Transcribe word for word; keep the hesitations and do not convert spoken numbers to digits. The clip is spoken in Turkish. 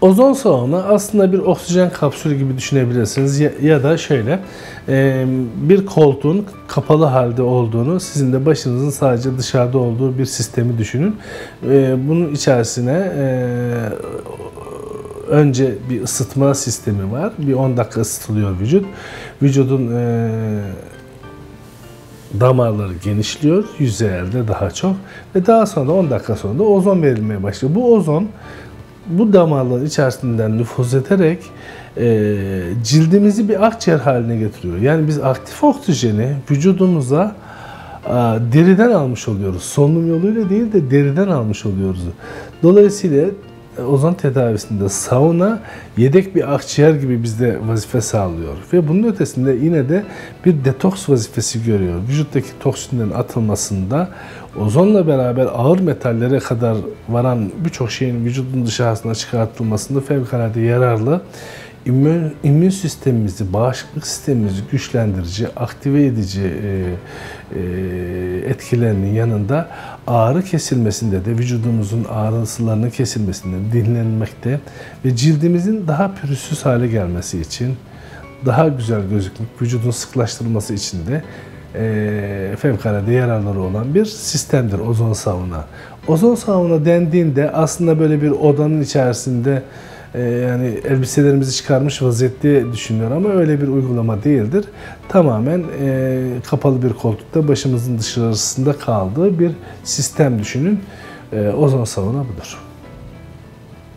Ozon sauna aslında bir oksijen kapsülü gibi düşünebilirsiniz ya, ya da şöyle e, bir koltuğun kapalı halde olduğunu, sizin de başınızın sadece dışarıda olduğu bir sistemi düşünün. E, bunun içerisine e, önce bir ısıtma sistemi var. Bir on dakika ısıtılıyor vücut. Vücudun e, damarları genişliyor, yüzeyelde daha çok ve daha sonra on dakika sonra da ozon verilmeye başlıyor. Bu ozon bu damarların içerisinden nüfuz ederek e, cildimizi bir akciğer haline getiriyor. Yani biz aktif oksijeni vücudumuza e, deriden almış oluyoruz. Solunum yoluyla değil de deriden almış oluyoruz. Dolayısıyla ozon tedavisinde sauna yedek bir akciğer gibi bizde vazife sağlıyor. Ve bunun ötesinde yine de bir detoks vazifesi görüyor. Vücuttaki toksinlerin atılmasında ozonla beraber ağır metallere kadar varan birçok şeyin vücudun dışarısına çıkartılmasında fevkalade yararlı. İmmün, immün sistemimizi, bağışıklık sistemimizi güçlendirici, aktive edici e, e, etkilerinin yanında ağrı kesilmesinde de vücudumuzun ağrısılarının kesilmesinde dinlenmekte ve cildimizin daha pürüzsüz hale gelmesi için, daha güzel gözükmek, vücudun sıklaştırılması için de e, fevkalade yararları olan bir sistemdir ozon sauna. Ozon sauna dendiğinde aslında böyle bir odanın içerisinde yani elbiselerimizi çıkarmış vaziyette düşünüyor ama öyle bir uygulama değildir. Tamamen e, kapalı bir koltukta başımızın dışarısında kaldığı bir sistem düşünün. E, ozon sauna budur.